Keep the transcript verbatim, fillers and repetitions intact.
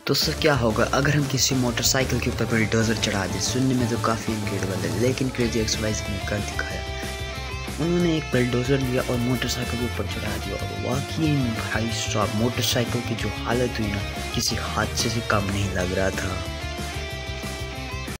दोस्तों क्या होगा अगर हम किसी मोटरसाइकिल के ऊपर बुलडोज़र चढ़ा दें। सुनने में तो काफ़ी इनक्रेडिबल है, लेकिन क्रेजी एक्स वाई जेड ने कर दिखाया। उन्होंने एक बुलडोज़र लिया और मोटरसाइकिल के ऊपर चढ़ा दिया और वाकई भाई साहब मोटरसाइकिल की जो हालत हुई ना, किसी हादसे से कम नहीं लग रहा था।